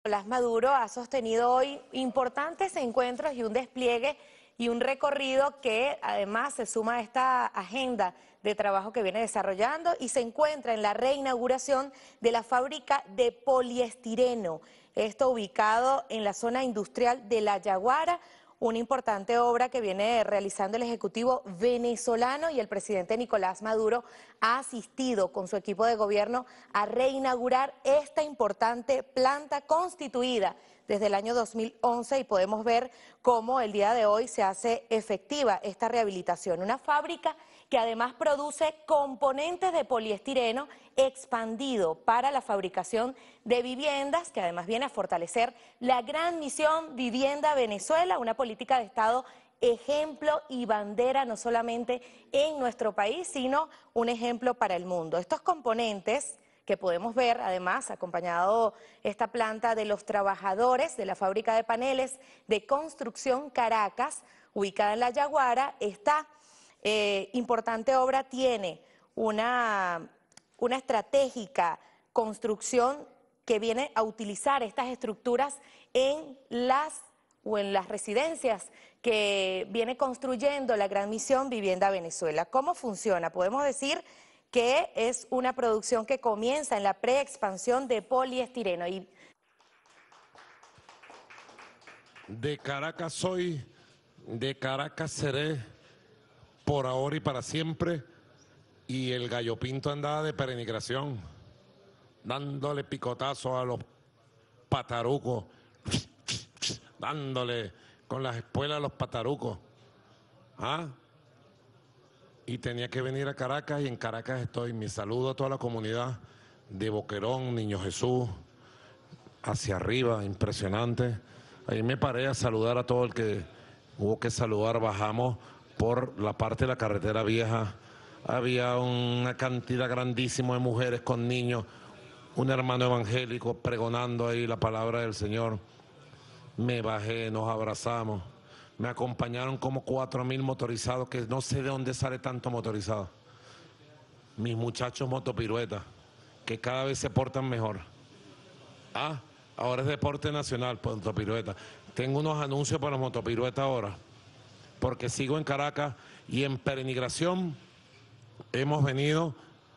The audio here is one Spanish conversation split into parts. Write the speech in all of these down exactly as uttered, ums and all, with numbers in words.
Nicolás Maduro ha sostenido hoy importantes encuentros y un despliegue y un recorrido que además se suma a esta agenda de trabajo que viene desarrollando y se encuentra en la reinauguración de la fábrica de poliestireno, esto ubicado en la zona industrial de La Yaguara, una importante obra que viene realizando el Ejecutivo venezolano, y el presidente Nicolás Maduro ha asistido con su equipo de gobierno a reinaugurar esta importante planta constituida desde el año dos mil once, y podemos ver cómo el día de hoy se hace efectiva esta rehabilitación. Una fábrica que además produce componentes de poliestireno expandido para la fabricación de viviendas, que además viene a fortalecer la gran misión Vivienda Venezuela, una política de Estado ejemplo y bandera no solamente en nuestro país, sino un ejemplo para el mundo. Estos componentes que podemos ver, además, acompañado esta planta de los trabajadores de la fábrica de paneles de construcción Caracas, ubicada en La Yaguara, esta eh, importante obra tiene una, una estratégica construcción que viene a utilizar estas estructuras en las o en las residencias que viene construyendo la gran misión Vivienda Venezuela. ¿Cómo funciona? Podemos decir que es una producción que comienza en la preexpansión de poliestireno. Y de Caracas soy, de Caracas seré, por ahora y para siempre, y el gallo pinto andaba de peregrinación, dándole picotazo a los patarucos, dándole con las espuelas a los patarucos. ¿Ah? Y tenía que venir a Caracas, y en Caracas estoy. Mi saludo a toda la comunidad de Boquerón, Niño Jesús, hacia arriba, impresionante. Ahí me paré a saludar a todo el que hubo que saludar. Bajamos por la parte de la carretera vieja. Había una cantidad grandísima de mujeres con niños, un hermano evangélico pregonando ahí la palabra del Señor. Me bajé, nos abrazamos. Me acompañaron como cuatro mil motorizados, que no sé de dónde sale tanto motorizado. Mis muchachos motopiruetas, que cada vez se portan mejor. Ah, ahora es deporte nacional, motopirueta. Tengo unos anuncios para los motopiruetas ahora, porque sigo en Caracas y en peregrinación hemos venido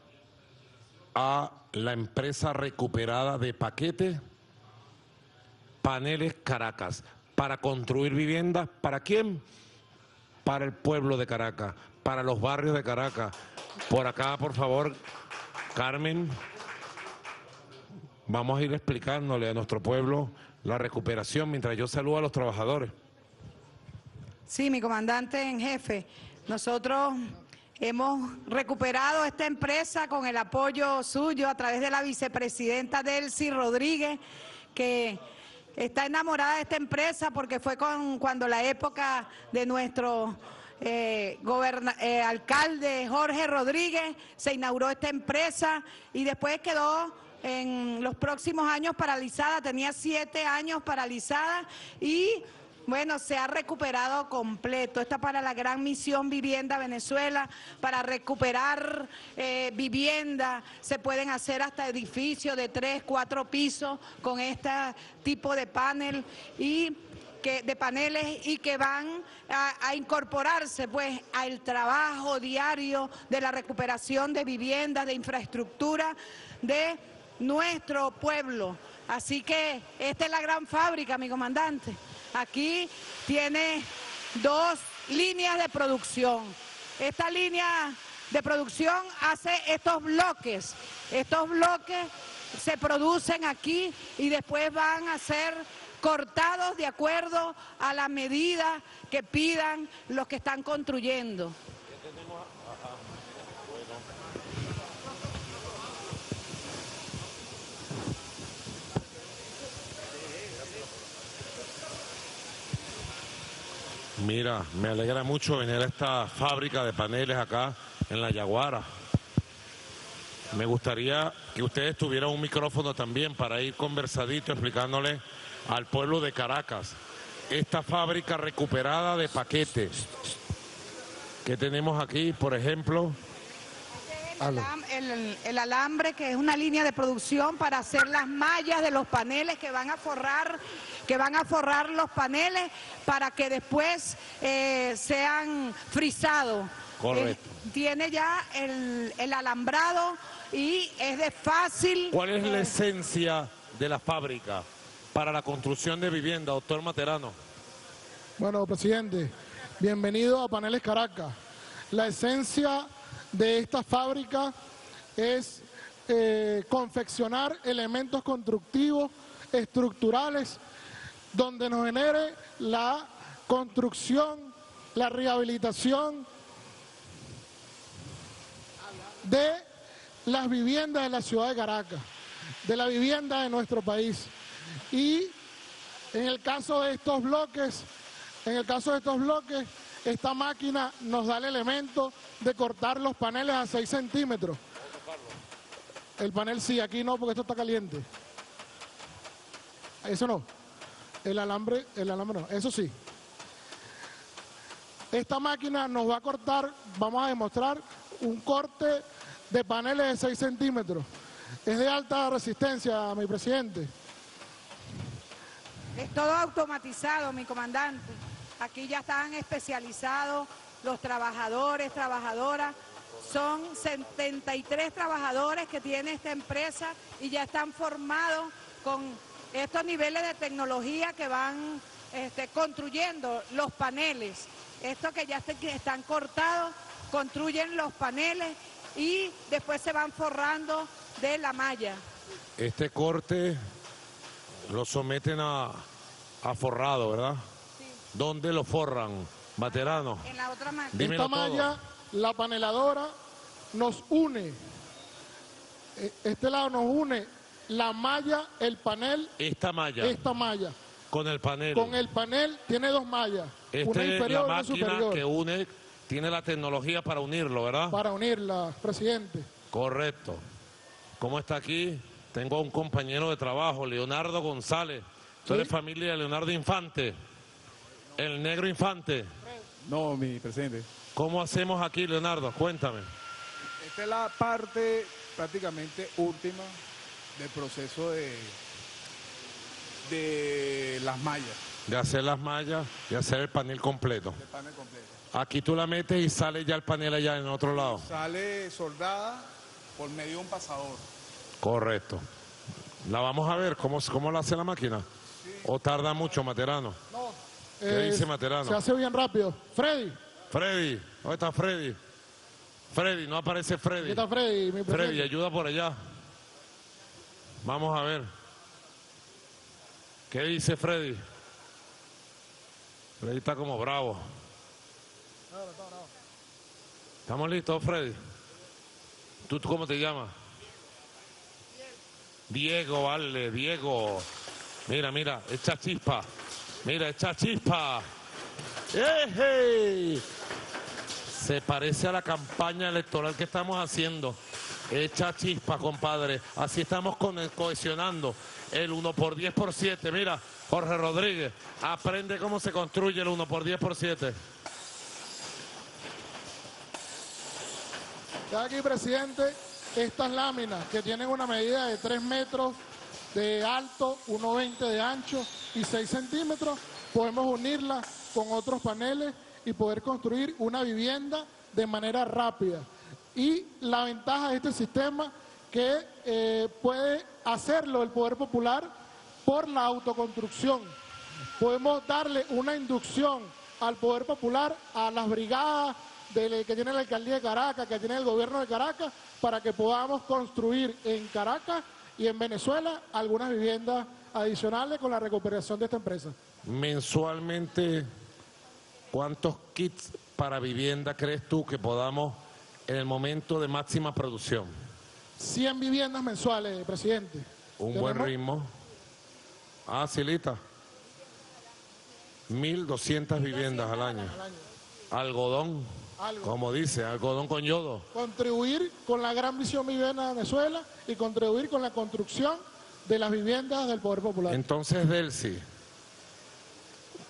a la empresa recuperada de Paquete Paneles Caracas, para construir viviendas. ¿Para quién? Para el pueblo de Caracas, para los barrios de Caracas. Por acá, por favor, Carmen, vamos a ir explicándole a nuestro pueblo la recuperación mientras yo saludo a los trabajadores. Sí, mi comandante en jefe, nosotros hemos recuperado esta empresa con el apoyo suyo a través de la vicepresidenta Delcy Rodríguez, que está enamorada de esta empresa porque fue con, cuando la época de nuestro eh, goberna, eh, alcalde Jorge Rodríguez se inauguró esta empresa, y después quedó en los próximos años paralizada, tenía siete años paralizada, y bueno, se ha recuperado completo. Esta para la gran misión Vivienda Venezuela, para recuperar eh, vivienda. Se pueden hacer hasta edificios de tres, cuatro pisos con este tipo de panel y que, de paneles y que van a, a incorporarse pues al trabajo diario de la recuperación de viviendas, de infraestructura de nuestro pueblo. Así que esta es la gran fábrica, mi comandante. Aquí tiene dos líneas de producción. Esta línea de producción hace estos bloques. Estos bloques se producen aquí y después van a ser cortados de acuerdo a la medida que pidan los que están construyendo. Mira, me alegra mucho venir a esta fábrica de paneles acá en La Yaguara. Me gustaría que ustedes tuvieran un micrófono también para ir conversadito explicándole al pueblo de Caracas esta fábrica recuperada de Paquete que tenemos aquí, por ejemplo. El, alam- el- el alambre, que es una línea de producción para hacer las mallas de los paneles que van a forrar, que van a forrar los paneles para que después eh, sean frisados. Correcto. Eh, tiene ya el, el alambrado y es de fácil. ¿Cuál es la eh, esencia de la fábrica para la construcción de vivienda, doctor Materano? Bueno, presidente, bienvenido a Paneles Caracas. La esencia de esta fábrica es eh, confeccionar elementos constructivos, estructurales, donde nos genere la construcción, la rehabilitación de las viviendas de la ciudad de Caracas, de la vivienda de nuestro país. Y en el caso de estos bloques, en el caso de estos bloques, esta máquina nos da el elemento de cortar los paneles a seis centímetros. El panel sí, aquí no, porque esto está caliente. Eso no. El alambre, el alambre no, eso sí. Esta máquina nos va a cortar, vamos a demostrar, un corte de paneles de seis centímetros. Es de alta resistencia, mi presidente. Es todo automatizado, mi comandante. Aquí ya están especializados los trabajadores, trabajadoras. Son setenta y tres trabajadores que tiene esta empresa y ya están formados con estos niveles de tecnología que van este, construyendo los paneles. Estos que ya están cortados, construyen los paneles y después se van forrando de la malla. Este corte lo someten a, a forrado, ¿verdad? Sí. ¿Dónde lo forran, Materano? En la otra máquina. Dímelo Esta todo. malla, la paneladora, nos une. Eh, Este lado nos une la malla, el panel, Esta malla, esta malla. con el panel. Con el panel tiene dos mallas, Este una es inferior la y una máquina superior, que une, tiene la tecnología para unirlo, ¿verdad? para unirla, presidente. Correcto. ¿Cómo está aquí? Tengo a un compañero de trabajo, Leonardo González. ¿Tú eres Sí. familia de Leonardo Infante? El negro Infante. No, mi presidente. ¿Cómo hacemos aquí, Leonardo? Cuéntame. Esta es la parte prácticamente última del proceso de, de las mallas, De hacer las mallas y hacer el panel completo. del panel completo. Aquí tú la metes y sale ya el panel allá en otro lado. Sale soldada por medio de un pasador. Correcto. La vamos a ver, ¿cómo, cómo la hace la máquina? ¿O tarda mucho, Materano? ¿Qué Eh, dice Materano? Se hace bien rápido. Freddy, Freddy, ¿dónde está Freddy? Freddy, no aparece aquí Freddy. está Freddy, mi Freddy, presidente. ayuda por allá. Vamos a ver. ¿Qué dice Freddy? Freddy está como bravo. ¿Estamos listos, Freddy? ¿Tú, tú cómo te llamas? Diego, vale, Diego. Mira, mira, echa chispa. Mira, echa chispa. ¡Ejey! Se parece a la campaña electoral que estamos haciendo. Echa chispa, compadre. Así estamos con el, cohesionando el uno por diez por siete. Mira, Jorge Rodríguez, aprende cómo se construye el uno por diez por siete. Ya aquí, presidente, estas láminas que tienen una medida de tres metros de alto, uno veinte de ancho y seis centímetros, podemos unirlas con otros paneles y poder construir una vivienda de manera rápida. Y la ventaja de este sistema que eh, puede hacerlo el Poder Popular por la autoconstrucción. Podemos darle una inducción al Poder Popular, a las brigadas de, que tiene la Alcaldía de Caracas, que tiene el Gobierno de Caracas, para que podamos construir en Caracas y en Venezuela algunas viviendas adicionales con la recuperación de esta empresa. Mensualmente, ¿cuántos kits para vivienda crees tú que podamos en el momento de máxima producción? cien viviendas mensuales, presidente. Un buen Tenemos- ritmo. Ah, Silita. mil doscientas viviendas al año. Algodón, Algo. como dice, algodón con yodo. Contribuir con la gran visión Vivienda de Venezuela y contribuir con la construcción de las viviendas del Poder Popular. Entonces, Delcy,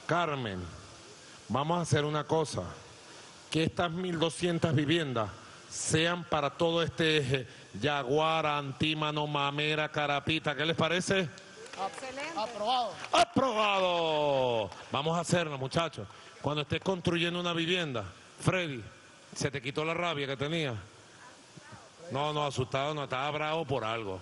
Carmen, vamos a hacer una cosa. Que estas mil doscientas viviendas sean para todo este eje, Yaguara, Antímano, Mamera, Carapita. ¿Qué les parece? Excelente. Aprobado. ¡Aprobado! Vamos a hacerlo, muchachos. Cuando estés construyendo una vivienda, Freddy, ¿se te quitó la rabia que tenía? No, no, asustado, no, estaba bravo por algo.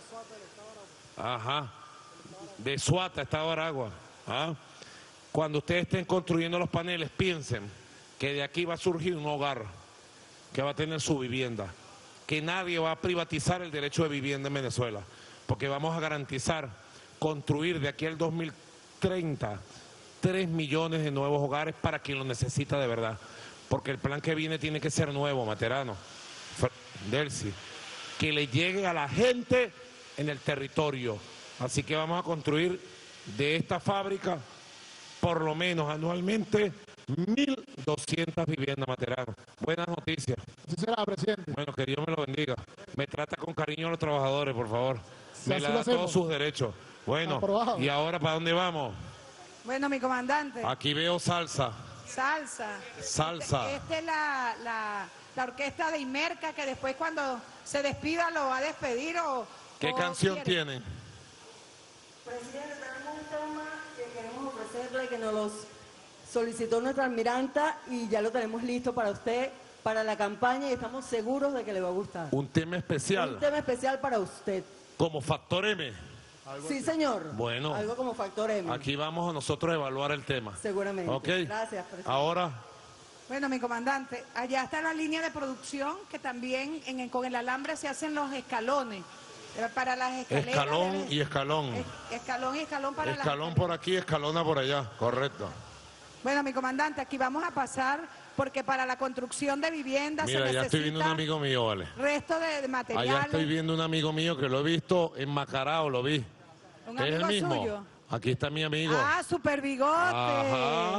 Ajá. De Suata estaba Aragua. ¿Ah? Cuando ustedes estén construyendo los paneles, piensen que de aquí va a surgir un hogar que va a tener su vivienda, que nadie va a privatizar el derecho de vivienda en Venezuela, porque vamos a garantizar construir de aquí al dos mil treinta tres millones de nuevos hogares para quien lo necesita de verdad, porque el plan que viene tiene que ser nuevo, Materano, Delcy, que le llegue a la gente en el territorio. Así que vamos a construir de esta fábrica por lo menos anualmente mil doscientas viviendas, Materano. Buenas noticias. Así será, presidente. Bueno, que Dios me lo bendiga. Me trata con cariño a los trabajadores, por favor. Me le da todos sus derechos. Bueno, Aprobado. ¿y ahora para dónde vamos? Bueno, mi comandante. Aquí veo salsa. Salsa. Salsa. Esta este es la, la, la orquesta de Imerca, que después cuando se despida lo va a despedir o... ¿Qué o canción quiere. tienen? Presidente, tenemos un tema que queremos ofrecerle, que nos lo solicitó nuestra almiranta y ya lo tenemos listo para usted, para la campaña, y estamos seguros de que le va a gustar. Un tema especial, Un tema especial para usted. como Factor M. Sí, señor. Bueno. Algo como Factor M. Aquí vamos a nosotros a evaluar el tema. Seguramente. Ok. Gracias, presidente. Ahora, Bueno, mi comandante, allá está la línea de producción, que también en el- con el alambre se hacen los escalones. eh, Para las escaleras. escalón debe- y escalón. es- Escalón y escalón para las Escalón por aquí, escalona por allá. Correcto. Bueno, mi comandante, aquí vamos a pasar porque para la construcción de viviendas Mira, se ya estoy viendo un necesita amigo mío, vale. resto de, de Allá materiales. estoy viendo un amigo mío que lo he visto en Macarao, lo vi. Un ¿Es el amigo mismo? suyo. Aquí está mi amigo. Ah, super bigote. Ajá.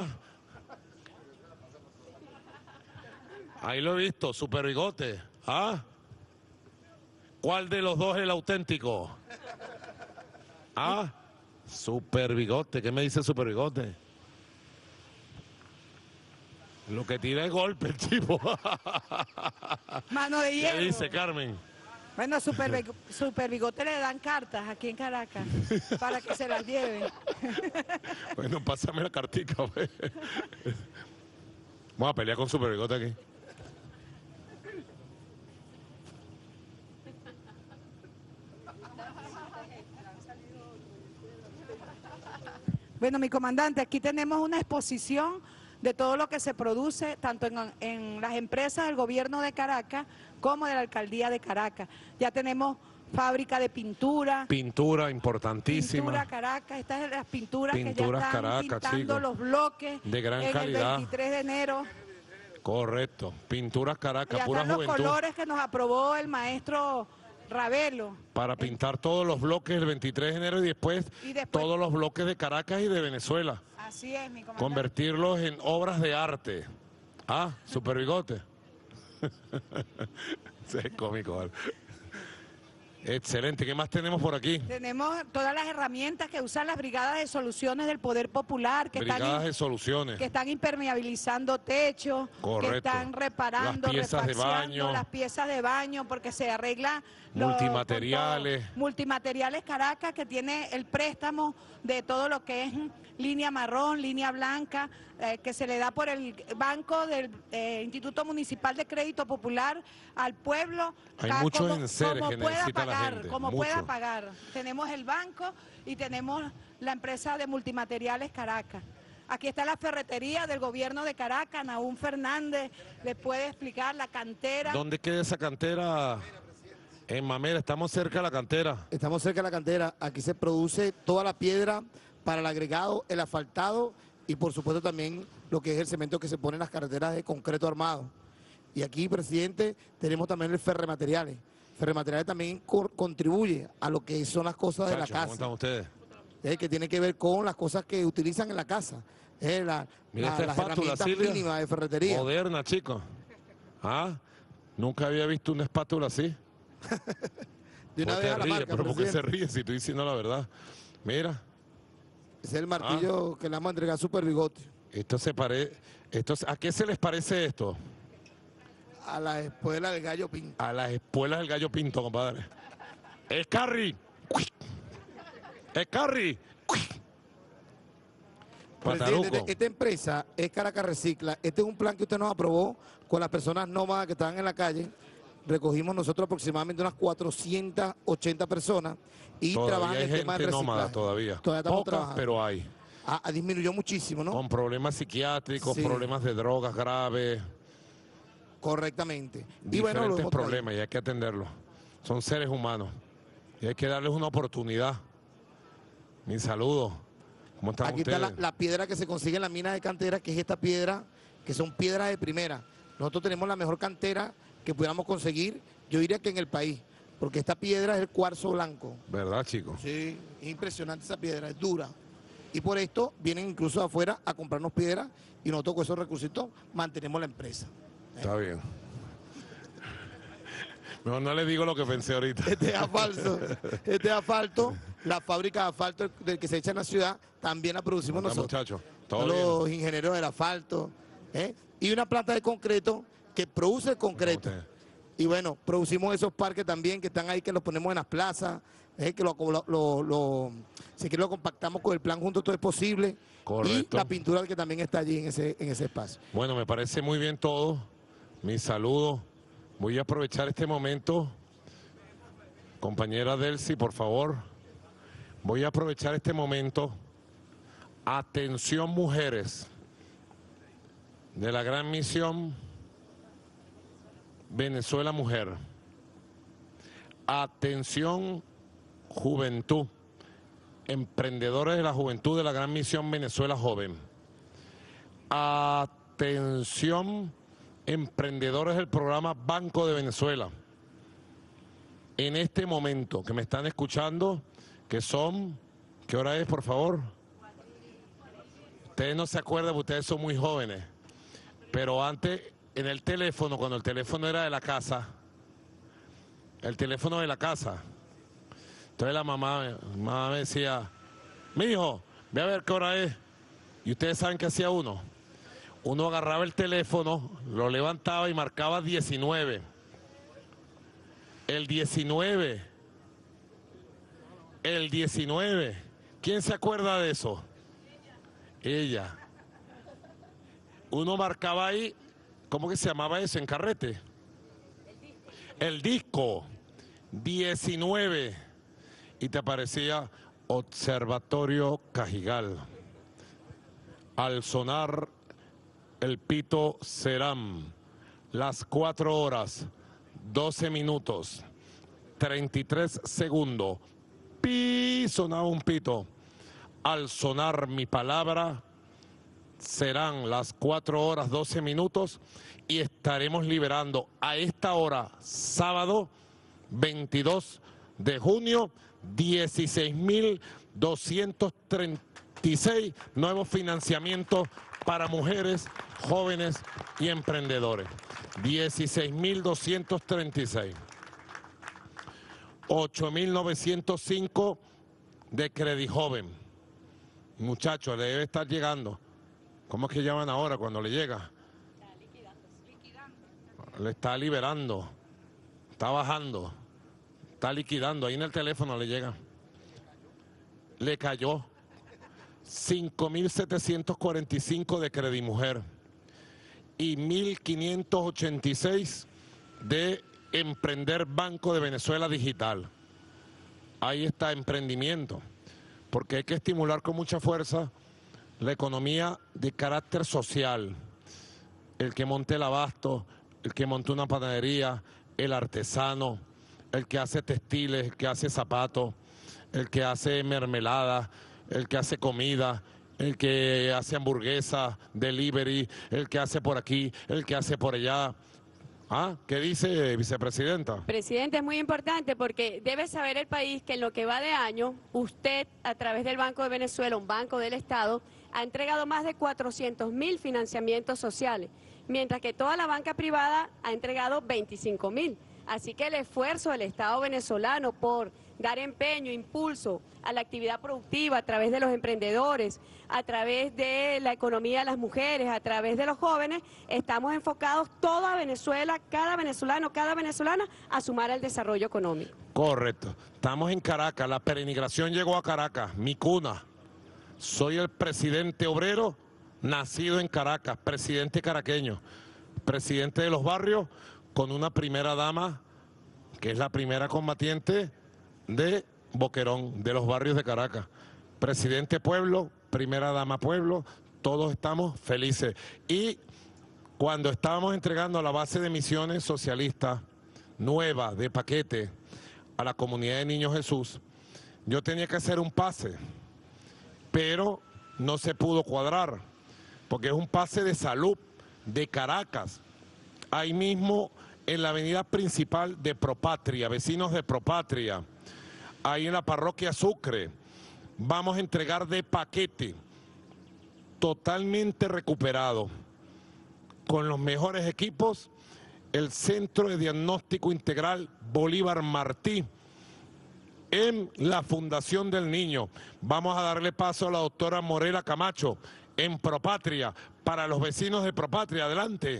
Ahí lo he visto, super bigote. ¿Ah? ¿Cuál de los dos es el auténtico? ¿Ah? Super bigote. ¿Qué me dice super bigote? Lo que tira es golpe el tipo. Mano de ¿Qué hierro. dice Carmen? Bueno, super, Big- super bigote le dan cartas aquí en Caracas para que se las lleven. Bueno, pásame la cartica. Pues. Vamos a pelear con super bigote aquí. Bueno, mi comandante, aquí tenemos una exposición de todo lo que se produce, tanto en, en las empresas del gobierno de Caracas como de la alcaldía de Caracas. Ya tenemos fábrica de pintura. Pintura importantísima. Pintura Caracas, estas son las pinturas Pinturas que ya están Caracas, pintando chicos. los bloques De gran en calidad. el veintitrés de enero. Correcto. Pinturas Caracas, Ya pura están los juventud. colores que nos aprobó el maestro Ravelo. Para pintar todos los bloques el veintitrés de enero y después, Y después- todos los bloques de Caracas y de Venezuela. Así es, mi comandante. Convertirlos en obras de arte. Ah, super bigote. Sí, es cómico. ¿Vale? Excelente. ¿Qué más tenemos por aquí? Tenemos todas las herramientas que usan las brigadas de soluciones del Poder Popular, que están Brigadas in- de soluciones. que están impermeabilizando techos, que Correcto. están reparando, Las piezas de refaccionando baño. las piezas de baño, porque se arregla lo- Multimateriales. con todo. Multimateriales Caracas, que tiene el préstamo de todo lo que es línea marrón, línea blanca, eh, que se le da por el banco del eh, Instituto Municipal de Crédito Popular al pueblo. Hay ca- muchos como, enseres como que pueda necesita la pagar, gente, como mucho. pueda pagar. Tenemos el banco y tenemos la empresa de multimateriales Caracas. Aquí está la ferretería del gobierno de Caracas, Naúm Fernández le puede explicar la cantera. ¿Dónde queda esa cantera? En Mamera, estamos cerca de la cantera. Estamos cerca de la cantera. Aquí se produce toda la piedra para el agregado, el asfaltado y por supuesto también lo que es el cemento que se pone en las carreteras de concreto armado. Y aquí, presidente, tenemos también el Ferremateriales. Ferremateriales también co- contribuye a lo que son las cosas de la Muchachos, ¿cómo casa, están ustedes? eh, que tiene que ver con las cosas que utilizan en la casa. eh, la- Mira la- esta las espátula, herramientas Silvia. mínimas de ferretería. Moderna, chicos. ¿Ah? Nunca había visto una espátula así. De una ¿Por vez qué a la ríe? marca, ¿Pero por qué se presidente. ríe si estoy diciendo la verdad? Mira, Ese es el Ah. martillo que le vamos a entregar a Super Bigote. esto se parece... Esto, ¿a qué se les parece esto? A la espuela del gallo pinto. A las espuelas del gallo pinto, compadre. ¡Es Carry! ¡Es Carry! Presidente, Pataruco. esta empresa es Caracas Recicla. Este es un plan que usted nos aprobó con las personas nómadas que estaban en la calle. Recogimos nosotros aproximadamente unas cuatrocientas ochenta personas y Todavía trabajan hay el tema del gente reciclaje. nómada todavía. Todavía estamos Pocas, trabajando. pero hay. Ah, ah, disminuyó muchísimo, ¿no? Con problemas psiquiátricos, Sí. problemas de drogas graves, Correctamente. Y bueno, lo diferentes hemos traído. problemas y hay que atenderlos. Son seres humanos y hay que darles una oportunidad. Mi saludo. ¿Cómo están Aquí ustedes? está la, la piedra que se consigue en la mina de cantera, que es esta piedra, que son piedras de primera. Nosotros tenemos la mejor cantera que pudiéramos conseguir, yo diría que en el país, porque esta piedra es el cuarzo blanco. ¿Verdad, chicos? Sí, es impresionante esa piedra, es dura. Y por esto vienen incluso de afuera a comprarnos piedras y nosotros con esos recursos mantenemos la empresa. Está bien. Mejor no les digo lo que pensé ahorita. Este es asfalto, este es asfalto, la fábrica de asfalto del que se echa en la ciudad, también la producimos Hola, nosotros. muchachos. Todo Los bien. ingenieros del asfalto, ¿eh? Y una planta de concreto que produce el concreto. ustedes. Y bueno, producimos esos parques también que están ahí, que los ponemos en las plazas, ¿eh? que lo, lo, lo, lo- si quiere lo compactamos con el plan junto, todo es posible. Correcto. Y la pintura que también está allí en ese, en ese espacio. Bueno, me parece muy bien todo. Mi saludo. Voy a aprovechar este momento. Compañera Delcy, por favor. Voy a aprovechar este momento. Atención, mujeres de la gran misión Venezuela Mujer. Atención, juventud. Emprendedores de la juventud de la gran misión Venezuela Joven. Atención, emprendedores del programa Banco de Venezuela. En este momento que me están escuchando, que son, ¿qué hora es, por favor? Ustedes no se acuerdan, porque ustedes son muy jóvenes, pero antes, en el teléfono, cuando el teléfono era de la casa, el teléfono de la casa, entonces la mamá, mamá me decía, mijo, ve a ver qué hora es. Y ustedes saben qué hacía uno. Uno agarraba el teléfono, lo levantaba y marcaba diecinueve. El diecinueve. El diecinueve. ¿Quién se acuerda de eso? Ella. Uno marcaba ahí, ¿cómo que se llamaba eso? En carrete. El disco. diecinueve. Y te aparecía Observatorio Cajigal. Al sonar el pito serán las cuatro horas, doce minutos, treinta y tres segundos. Pi, sonaba un pito. Al sonar mi palabra, serán las cuatro horas, doce minutos y estaremos liberando a esta hora, sábado veintidós de junio, dieciséis mil doscientos treinta y seis nuevos financiamientos para mujeres, jóvenes y emprendedores. dieciséis mil doscientos treinta y seis. ocho mil novecientos cinco de Credit Joven. Muchachos, le debe estar llegando. ¿Cómo es que llaman ahora cuando le llega? Le está liberando. Está bajando. Está liquidando. Ahí en el teléfono le llega. Le cayó. cinco mil setecientos cuarenta y cinco de Credit Mujer y mil quinientos ochenta y seis de Emprender Banco de Venezuela Digital. Ahí está emprendimiento, porque hay que estimular con mucha fuerza la economía de carácter social. El que monte el abasto, el que monte una panadería, el artesano, el que hace textiles, el que hace zapatos, el que hace mermelada, el que hace comida, el que hace hamburguesa, delivery, el que hace por aquí, el que hace por allá. ¿Ah? ¿Qué dice, vicepresidenta? Presidente, es muy importante porque debe saber el país que en lo que va de año, usted, a través del Banco de Venezuela, un banco del Estado, ha entregado más de cuatrocientos mil financiamientos sociales, mientras que toda la banca privada ha entregado veinticinco mil. Así que el esfuerzo del Estado venezolano por dar empeño, impulso a la actividad productiva a través de los emprendedores, a través de la economía de las mujeres, a través de los jóvenes, estamos enfocados toda Venezuela, cada venezolano, cada venezolana a sumar al desarrollo económico. Correcto. Estamos en Caracas, la peregrinación llegó a Caracas, mi cuna. Soy el presidente obrero, nacido en Caracas, presidente caraqueño, presidente de los barrios, con una primera dama, que es la primera combatiente de Boquerón, de los barrios de Caracas. Presidente pueblo, primera dama pueblo, todos estamos felices. Y cuando estábamos entregando la base de misiones socialistas nueva de paquete a la comunidad de Niño Jesús, yo tenía que hacer un pase, pero no se pudo cuadrar, porque es un pase de salud de Caracas, ahí mismo en la avenida principal de Propatria, vecinos de Propatria, ahí en la parroquia Sucre, vamos a entregar de paquete, totalmente recuperado, con los mejores equipos, el Centro de Diagnóstico Integral Bolívar Martí, en la Fundación del Niño. Vamos a darle paso a la doctora Morela Camacho, en Propatria, para los vecinos de Propatria. Adelante.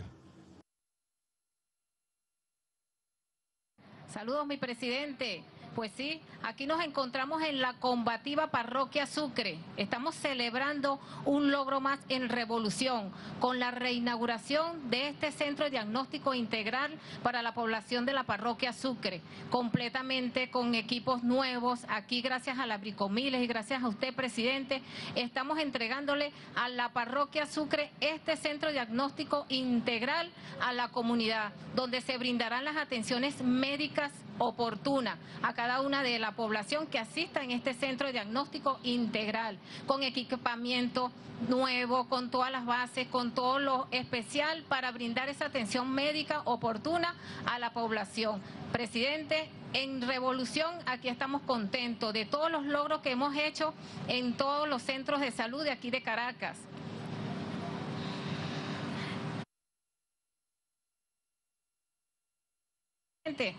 Saludos, mi presidente. Pues sí, aquí nos encontramos en la combativa parroquia Sucre. Estamos celebrando un logro más en revolución con la reinauguración de este centro de diagnóstico integral para la población de la parroquia Sucre, completamente con equipos nuevos. Aquí, gracias a la Bricomiles y gracias a usted, presidente, estamos entregándole a la parroquia Sucre este centro de diagnóstico integral a la comunidad, donde se brindarán las atenciones médicas oportuna a cada una de la población que asista en este centro de diagnóstico integral, con equipamiento nuevo, con todas las bases, con todo lo especial para brindar esa atención médica oportuna a la población. Presidente, en revolución aquí estamos contentos de todos los logros que hemos hecho en todos los centros de salud de aquí de Caracas. Presidente,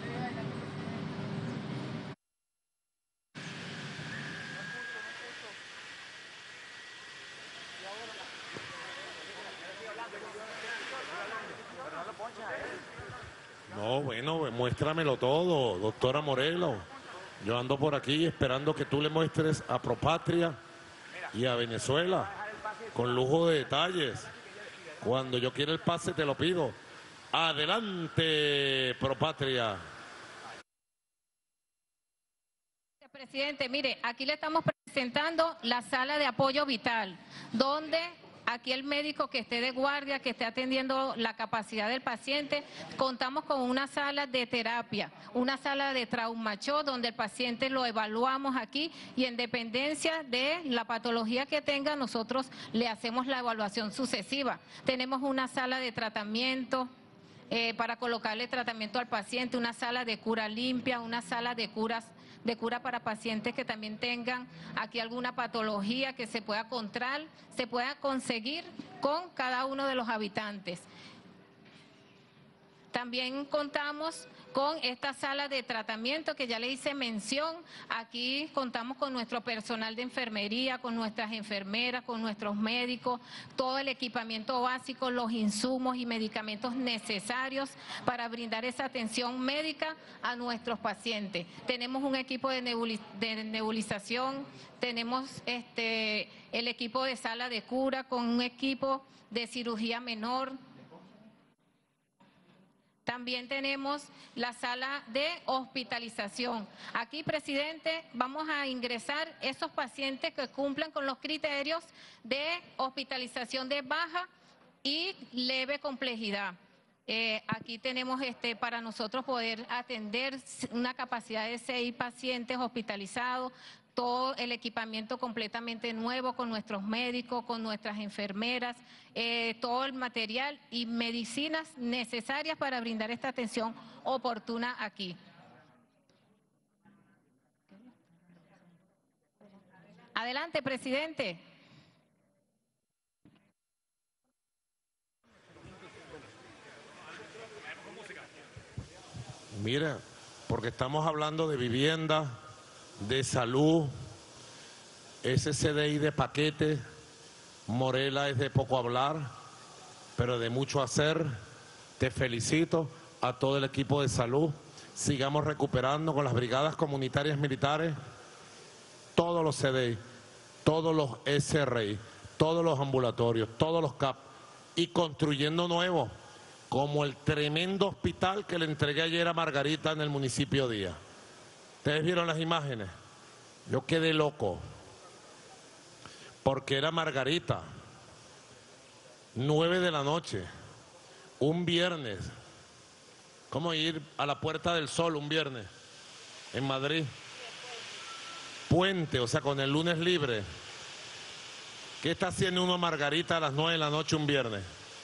No, bueno, muéstramelo todo, doctora Morelo. Yo ando por aquí esperando que tú le muestres a Propatria y a Venezuela, con lujo de detalles. Cuando yo quiera el pase te lo pido. Adelante, Propatria. presidente, mire, aquí le estamos presentando la sala de apoyo vital, donde aquí el médico que esté de guardia, que esté atendiendo la capacidad del paciente, contamos con una sala de terapia, una sala de traumachoc, donde el paciente lo evaluamos aquí y en dependencia de la patología que tenga, nosotros le hacemos la evaluación sucesiva. Tenemos una sala de tratamiento eh, para colocarle tratamiento al paciente, una sala de cura limpia, una sala de curas de cura para pacientes que también tengan aquí alguna patología que se pueda encontrar, se pueda conseguir con cada uno de los habitantes. También contamos con esta sala de tratamiento que ya le hice mención. Aquí contamos con nuestro personal de enfermería, con nuestras enfermeras, con nuestros médicos, todo el equipamiento básico, los insumos y medicamentos necesarios para brindar esa atención médica a nuestros pacientes. Tenemos un equipo de, nebuliz de nebulización, tenemos este, el equipo de sala de cura con un equipo de cirugía menor. También tenemos la sala de hospitalización. Aquí, presidente, vamos a ingresar esos pacientes que cumplan con los criterios de hospitalización de baja y leve complejidad. Eh, aquí tenemos este para nosotros poder atender una capacidad de seis pacientes hospitalizados, todo el equipamiento completamente nuevo con nuestros médicos, con nuestras enfermeras, eh, todo el material y medicinas necesarias para brindar esta atención oportuna aquí. Adelante, presidente. Mira, porque estamos hablando de vivienda, de salud, ese C D I de paquete, Morela es de poco hablar, pero de mucho hacer. Te felicito a todo el equipo de salud. Sigamos recuperando con las brigadas comunitarias militares todos los C D I, todos los S R I, todos los ambulatorios, todos los C A P y construyendo nuevos, como el tremendo hospital que le entregué ayer a Margarita en el municipio Díaz. ¿Ustedes vieron las imágenes? Yo quedé loco, porque era Margarita, nueve de la noche, un viernes. ¿Cómo ir a la Puerta del Sol un viernes en Madrid? Puente, o sea, con el lunes libre. ¿Qué está haciendo uno Margarita a las nueve de la noche un viernes?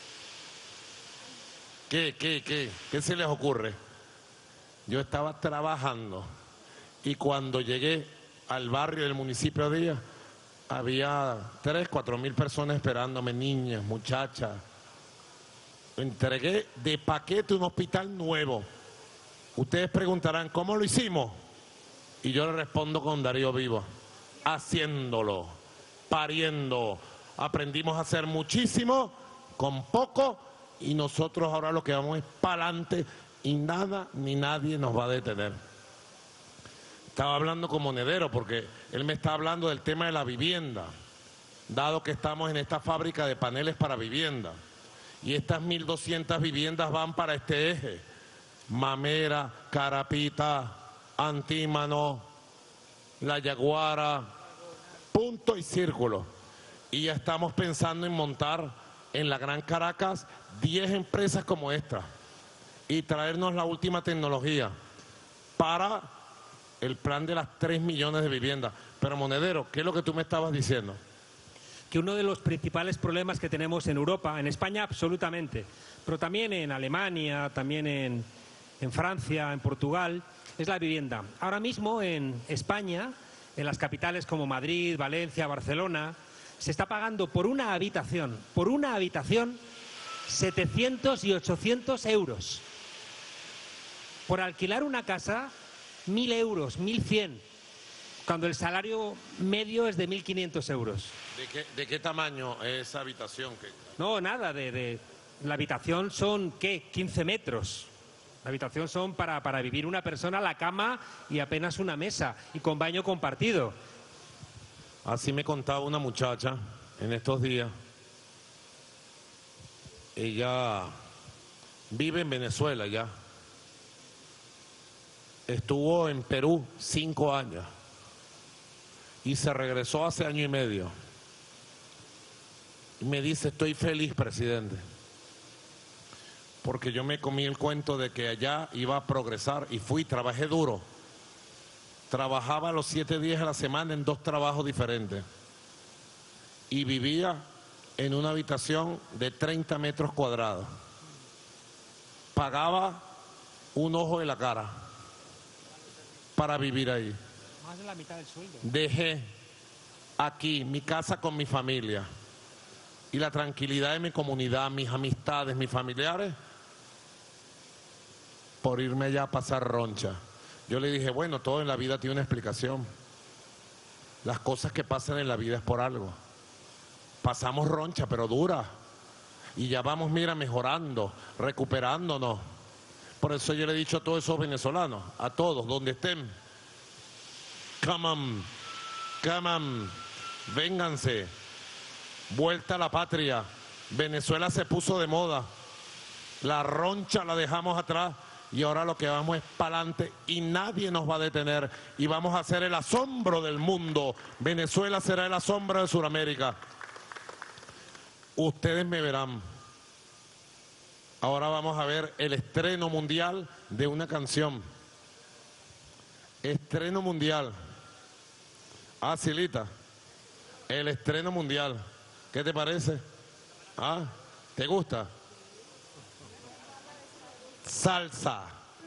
¿Qué, qué, qué? ¿Qué se les ocurre? Yo estaba trabajando y cuando llegué al barrio del municipio de Díaz, había tres, cuatro mil personas esperándome, niñas, muchachas. Entregué de paquete un hospital nuevo. Ustedes preguntarán, ¿cómo lo hicimos? Y yo le respondo con Darío Vivo, haciéndolo, pariendo. Aprendimos a hacer muchísimo con poco y nosotros ahora lo que vamos es para adelante y nada ni nadie nos va a detener. Estaba hablando con Monedero porque él me está hablando del tema de la vivienda, dado que estamos en esta fábrica de paneles para vivienda. Y estas mil doscientas viviendas van para este eje. Mamera, Carapita, Antímano, La Yaguara, punto y círculo. Y ya estamos pensando en montar en la Gran Caracas diez empresas como esta y traernos la última tecnología para el plan de las tres millones de viviendas. Pero Monedero, ¿qué es lo que tú me estabas diciendo? Que uno de los principales problemas que tenemos en Europa, en España absolutamente, pero también en Alemania, también en, en Francia, en Portugal, es la vivienda. Ahora mismo en España, en las capitales como Madrid, Valencia, Barcelona, se está pagando por una habitación, por una habitación, setecientos y ochocientos euros. Por alquilar una casa, mil euros, mil cien, cuando el salario medio es de mil quinientos euros. ¿De qué, de qué tamaño es esa habitación? No, nada, de, de la habitación son, ¿qué? quince metros. La habitación son para, para vivir una persona, la cama y apenas una mesa, y con baño compartido. Así me contaba una muchacha en estos días. Ella vive en Venezuela ya. Estuvo en Perú cinco años y se regresó hace año y medio. Y me dice, estoy feliz, presidente, porque yo me comí el cuento de que allá iba a progresar y fui, trabajé duro. Trabajaba los siete días a la semana en dos trabajos diferentes y vivía en una habitación de treinta metros cuadrados. Pagaba un ojo de la cara para vivir ahí. Más de la mitad del sueldo. Dejé aquí mi casa con mi familia y la tranquilidad de mi comunidad, mis amistades, mis familiares, por irme allá a pasar roncha. Yo le dije, bueno, todo en la vida tiene una explicación. Las cosas que pasan en la vida es por algo. Pasamos roncha, pero dura. Y ya vamos, mira, mejorando, recuperándonos. Por eso yo le he dicho a todos esos venezolanos, a todos, donde estén, come on, come on, vénganse, vuelta a la patria. Venezuela se puso de moda, la roncha la dejamos atrás y ahora lo que vamos es para adelante y nadie nos va a detener y vamos a ser el asombro del mundo. Venezuela será el asombro de Sudamérica. Ustedes me verán. Ahora vamos a ver el estreno mundial de una canción. Estreno mundial. Ah, Silita. El estreno mundial. ¿Qué te parece? ¿Ah? ¿Te gusta? Salsa.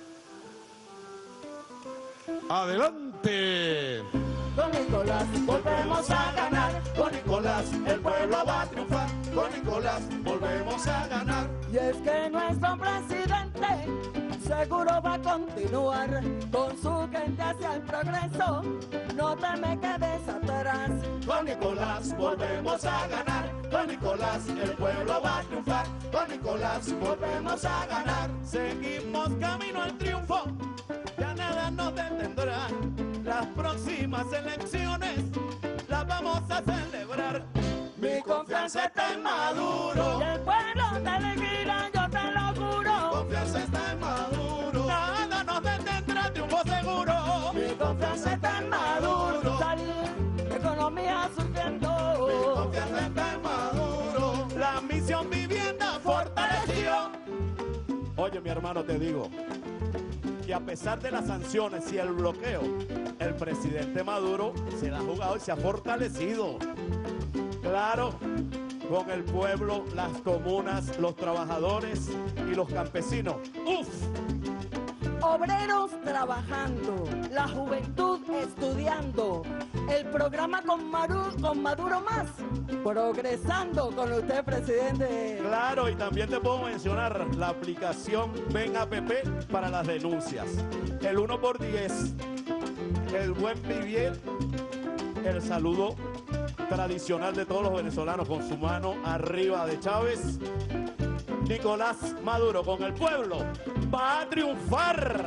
Adelante. Con Nicolás volvemos a ganar, con Nicolás el pueblo va a triunfar, con Nicolás volvemos a ganar. Y es que nuestro presidente se seguro va a continuar con su gente hacia el progreso. No te me quedes atrás. Con Nicolás volvemos a ganar. Con Nicolás el pueblo va a triunfar. Con Nicolás volvemos a ganar. Seguimos camino al triunfo, ya nada nos detendrá. Las próximas elecciones las vamos a celebrar. Mi confianza está en Maduro. Y el pueblo te elegirá, yo te lo juro. Mi confianza está en Maduro. Nada nos detendrá, triunfo seguro. Mi confianza está en Maduro. Salir, economía surgiendo. Mi confianza está en Maduro. La misión vivienda fortaleció. Oye, mi hermano, te digo que a pesar de las sanciones y el bloqueo, el presidente Maduro se la ha jugado y se ha fortalecido. Claro, con el pueblo, las comunas, los trabajadores y los campesinos. ¡Uf! Obreros trabajando, la juventud estudiando, el programa con Maduro, con Maduro más, progresando con usted, presidente. Claro, y también te puedo mencionar la aplicación Ven App para las denuncias. El uno por diez, el buen vivir, el saludo tradicional de todos los venezolanos con su mano arriba de Chávez. Nicolás Maduro con el pueblo va a triunfar.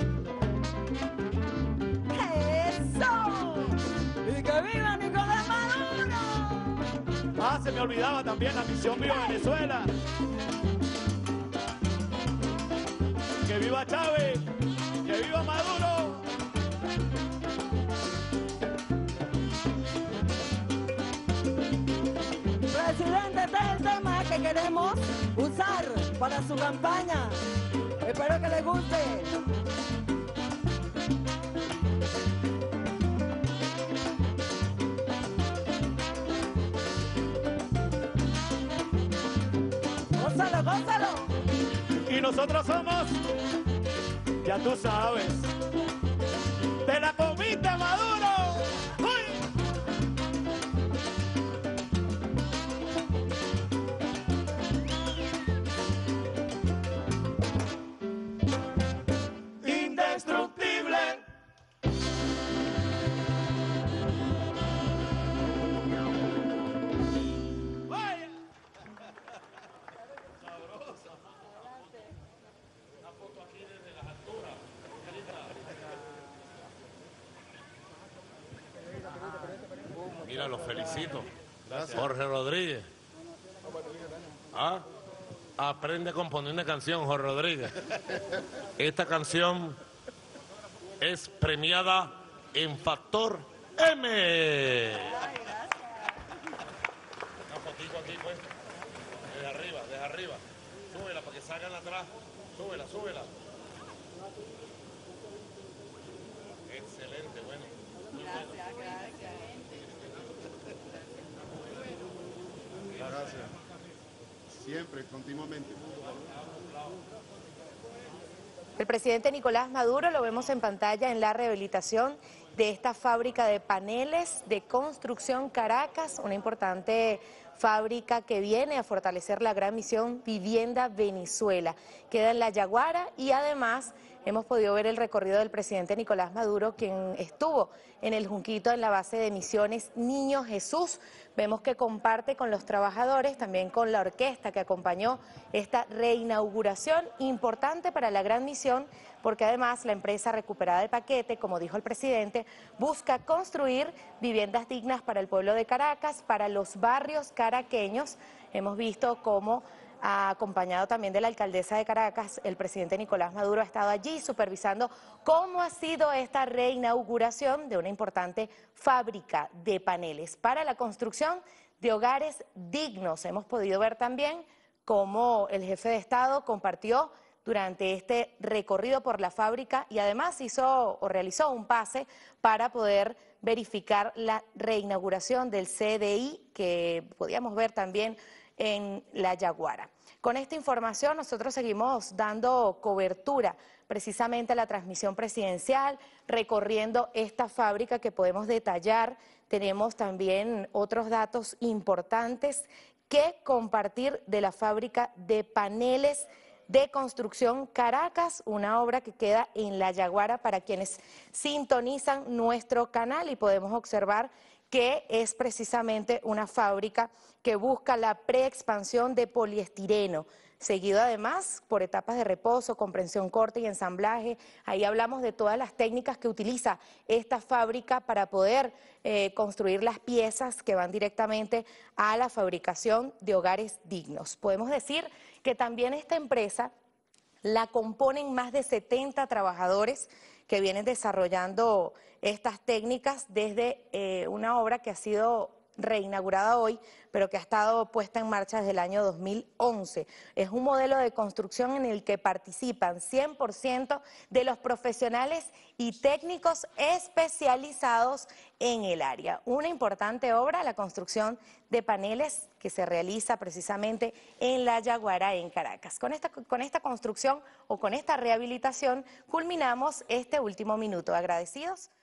¡Eso! ¡Y que viva Nicolás Maduro! Ah, se me olvidaba también la misión Viva Venezuela. Que viva Chávez, que viva Maduro. Presidente, este es el tema que queremos usar para su campaña. Espero que les guste. Gózalo, gózalo. Y nosotros somos, ya tú sabes, de la comita Maduro. Indestructible. Vaya. Mira, los felicito. Jorge Rodríguez. ¿Ah? Aprende a componer una canción, Jorge Rodríguez. Esta canción es premiada en Factor M. Una fotico aquí, pues. Desde arriba, desde arriba. Súbela para que salgan atrás. Súbela, súbela. Excelente, bueno. Gracias, gracias. Gracias. Siempre, continuamente. El presidente Nicolás Maduro lo vemos en pantalla en la rehabilitación de esta fábrica de paneles de construcción Caracas, una importante fábrica que viene a fortalecer la gran misión Vivienda Venezuela. Queda en La Yaguara y además hemos podido ver el recorrido del presidente Nicolás Maduro, quien estuvo en el Junquito en la base de misiones Niño Jesús. Vemos que comparte con los trabajadores, también con la orquesta que acompañó esta reinauguración, importante para la gran misión, porque además la empresa recuperada de Paquete, como dijo el presidente, busca construir viviendas dignas para el pueblo de Caracas, para los barrios caraqueños. Hemos visto cómo, acompañado también de la alcaldesa de Caracas, el presidente Nicolás Maduro ha estado allí supervisando cómo ha sido esta reinauguración de una importante fábrica de paneles para la construcción de hogares dignos. Hemos podido ver también cómo el jefe de Estado compartió durante este recorrido por la fábrica y además hizo o realizó un pase para poder verificar la reinauguración del C D I que podíamos ver también en La Yaguara. Con esta información nosotros seguimos dando cobertura precisamente a la transmisión presidencial, recorriendo esta fábrica que podemos detallar. Tenemos también otros datos importantes que compartir de la fábrica de paneles de Construcción Caracas, una obra que queda en La Yaguara para quienes sintonizan nuestro canal, y podemos observar que es precisamente una fábrica que busca la preexpansión de poliestireno, seguido además por etapas de reposo, comprensión corta y ensamblaje. Ahí hablamos de todas las técnicas que utiliza esta fábrica para poder eh, construir las piezas que van directamente a la fabricación de hogares dignos. Podemos decir que también esta empresa la componen más de setenta trabajadores que vienen desarrollando estas técnicas desde eh, una obra que ha sido reinaugurada hoy, pero que ha estado puesta en marcha desde el año dos mil once. Es un modelo de construcción en el que participan cien por ciento de los profesionales y técnicos especializados en el área. Una importante obra, la construcción de paneles que se realiza precisamente en La Yaguara, en Caracas. Con esta, con esta construcción o con esta rehabilitación culminamos este último minuto. Agradecidos